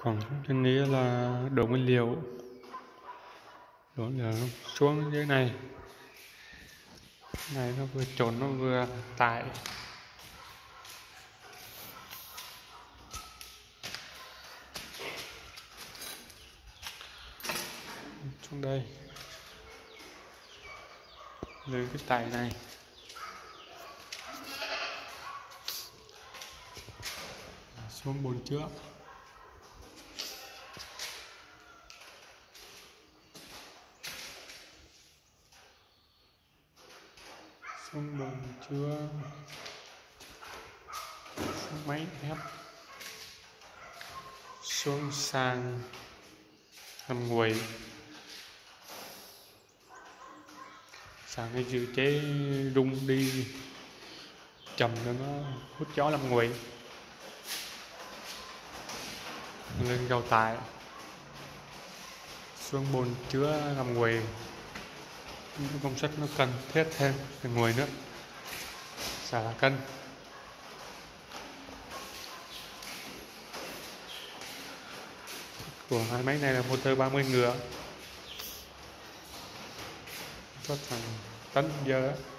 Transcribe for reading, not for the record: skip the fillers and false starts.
Còn trênนี้là đổ nguyên liệu, đổ là xuống dưới này nó vừa trộn nó vừa tải xuống đây lên cái tải này. Xuống bồn chứa xuống bồn chứa xuống máy ép xuống sàn làm nguội sàn cái dự chế rung đi chầm cho nó hút gió làm nguội lên dầu tải xuống bồn chứa làm nguội. Công suất nó cần thiết thêm để nguội nữa, xả là cân. Của hai máy này là motor 30 ngựa, có thằng tấn giờ.